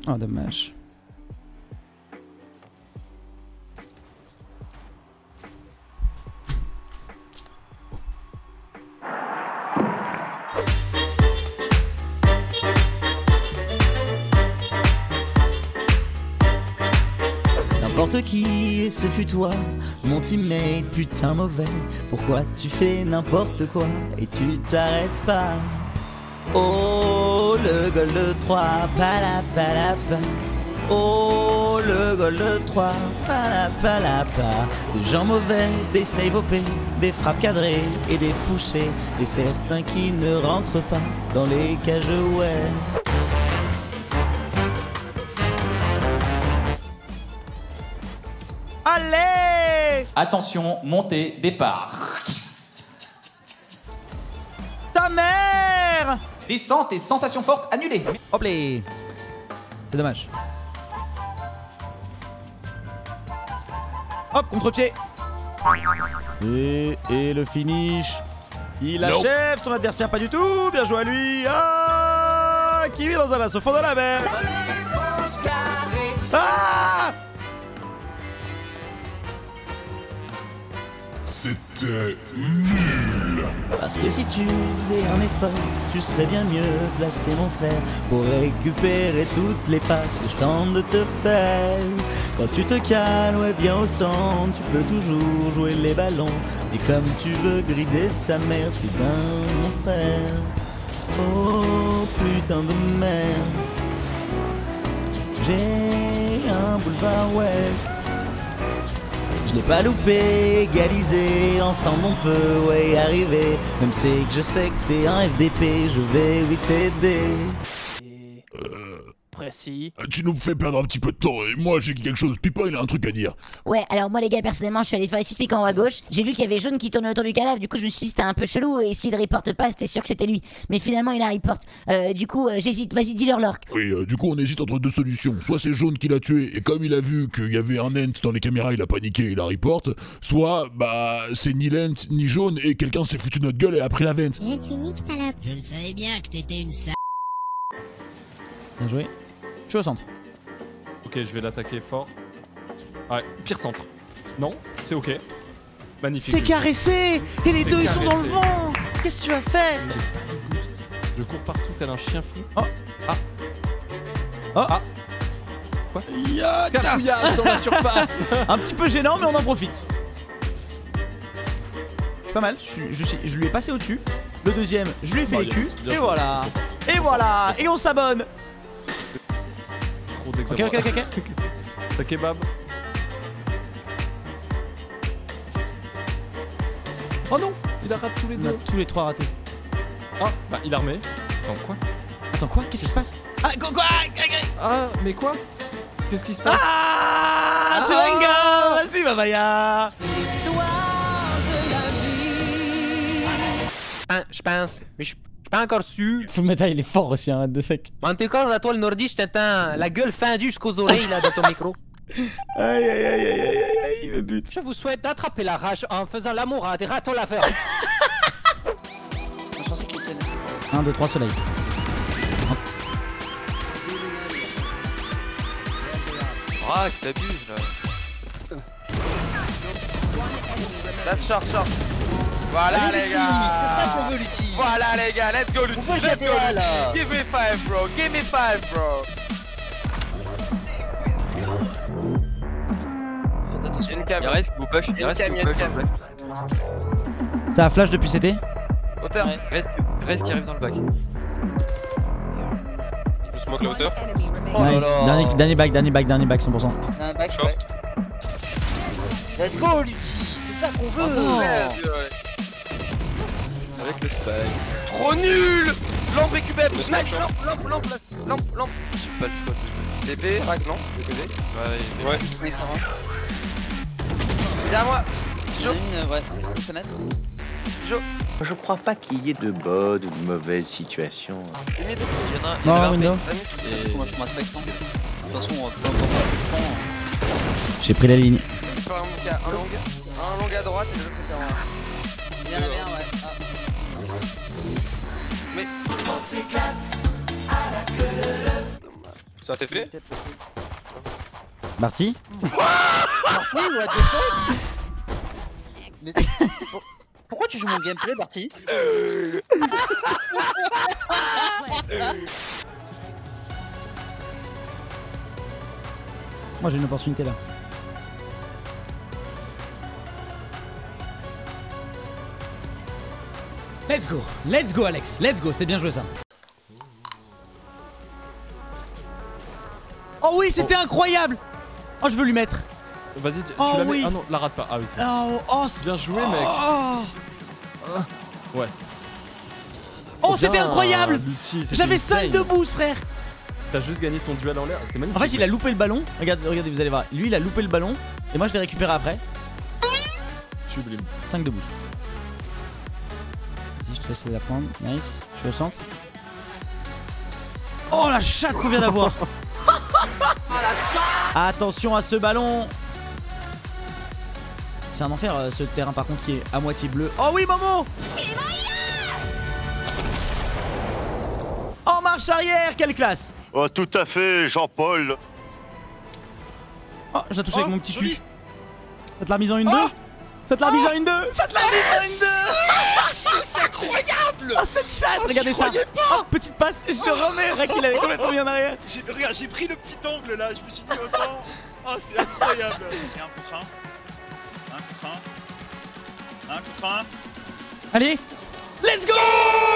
Oh, dommage. N'importe qui, et ce fut toi, mon teammate, putain mauvais. Pourquoi tu fais n'importe quoi et tu t'arrêtes pas? Oh, le goal de 3, palapalapa. Oh, le goal de 3, palapalapa. Des gens mauvais, des save OP, des frappes cadrées et des poussées. Et certains qui ne rentrent pas dans les cages, ouais. Allez! Attention, montée, départ. Ta mère! Descente et sensations fortes annulées. Hop les! C'est dommage. Hop, contre-pied. Et le finish. Il achève son adversaire, pas du tout. Bien joué à lui. Ah! Qui vit dans un lac au fond de la mer. Ah! C'était nul. Parce que si tu faisais un effort, tu serais bien mieux placé mon frère pour récupérer toutes les passes que je tente de te faire. Quand tu te cales, ouais bien au centre, tu peux toujours jouer les ballons. Et comme tu veux grider sa mère, c'est dingue mon frère. Oh putain de merde. J'ai un boulevard ouais. Je l'ai pas loupé, égalisé, ensemble on peut ouais y arriver. Même si que je sais que t'es un FDP, je vais oui t'aider. Précis. Tu nous fais perdre un petit peu de temps et moi j'ai quelque chose. Pipa il a un truc à dire. Ouais, alors moi les gars, personnellement, je suis allé faire les sismiques en haut à gauche. J'ai vu qu'il y avait jaune qui tournait autour du cadavre. Du coup, je me suis dit c'était un peu chelou. Et s'il reporte pas, c'était sûr que c'était lui. Mais finalement, il a report. Du coup, j'hésite. Vas-y, dis-leur l'orc. Oui, du coup on hésite entre deux solutions. Soit c'est Jaune qui l'a tué et comme il a vu qu'il y avait un ent dans les caméras, il a paniqué, il a report. Soit bah c'est ni l'ent ni Jaune et quelqu'un s'est foutu notre gueule et a pris la vente. Je suis Nick Talop. Je le savais bien que t'étais une sale. Bien joué. Je suis au centre. Ok, je vais l'attaquer fort. Ouais, pire centre. Non, c'est ok. Magnifique. C'est caressé. Et les C'est deux ils sont dans le caressé. vent. Qu'est-ce que tu as fait? J'ai pas de boost. Je cours partout tel un chien fou. Oh. Ah. Oh. Ah. Quoi? Yata. Cafouillage dans la surface. Un petit peu gênant mais on en profite. Je suis pas mal, je lui ai passé au-dessus. Le deuxième, je lui ai fait Bah, les culs. bien Et sûr, voilà. bien sûr. Et voilà. Et on s'abonne. Trop Ok. Ça kebab. Oh non, il a raté tous les On a deux. tous les trois ratés. Ah, bah il a remis. Attends, quoi? Attends quoi? Qu'est-ce qui se passe? Ah quoi? Ah, mais quoi? Qu'est-ce qui se passe? Ah, Tuanga. Vas-y Babaya. Je pense, mais je suis pas encore sûr. Fullmetal il est fort aussi, hein, de fake. Mais en tout cas, la toile nordique, je t'entends la gueule fendue jusqu'aux oreilles là, de ton micro. Aïe, il me bute. Je vous souhaite d'attraper la rage en faisant l'amour à des ratons laveurs. 1, 2, 3 soleil. Ah, que t'abuses là. That's short. Voilà les gars. Voilà les gars, let's go Lutti. Let's go Lutti. Give me 5 bro, give me 5 bro. Une cam. Il reste qui vous push, il reste qui vous push. Ça a flash depuis CT. Hauteur. Reste qui arrive dans le bac. Je smoke la hauteur. Nice. Dernier back 100%. Un back, ouais. Let's go, Lutti. C'est ça qu'on veut. Avec le spike. Trop nul. Lampe récupère. Smash. Lampe. J'ai pas le choix de TP, rack, non. Ouais. Oui, ça va. Derrière moi. Ouais, fenêtre. Je crois pas qu'il y ait de bonnes ou de mauvaises situations. Non, window. On va faire un spectre. De toute façon, peu importe ce que je prends. J'ai pris la ligne. Un long à droite et l'autre est en haut. Il y en avait un, ouais. Mais Ça t'est fait? Marty? Marty, what the fuck? Mais pourquoi tu joues mon gameplay, Marty? Moi j'ai une opportunité là. Let's go Alex, let's go, c'était bien joué ça. Oh oui, c'était incroyable. Oh, je veux lui mettre. Vas-y, tu Oh la mets. oui. Ah non, la rate pas. Ah oui, c'est bien joué, mec. Ouais. Oh, c'était incroyable. J'avais 5 de boost, frère. T'as juste gagné ton duel en l'air, c'était magnifique. En fait, il a loupé le ballon. Regardez, vous allez voir. Lui, il a loupé le ballon. Et moi, je l'ai récupéré après. Sublime. 5 de boost. Vas-y, je te laisse la prendre. Nice. Je suis au centre. Oh, la chatte qu'on vient d'avoir. Attention à ce ballon. C'est un enfer ce terrain par contre qui est à moitié bleu. Oh oui, Momo. En marche arrière, quelle classe. Oh, tout à fait, Jean-Paul. Oh, je la touche avec mon petit cul. Ça te l'a remise en 1-2. Ça te l'a remise en 1-2. Ça te l'a remise en 1-2. C'est incroyable. Ah, cette chatte, regardez ça. Oh, petite passe, je le remets. Rek, il avait complètement bien en arrière. Regarde, j'ai pris le petit angle là, je me suis dit autant. Oh, c'est incroyable. Et un contre un. Un contre un. Un contre un. Allez, let's go.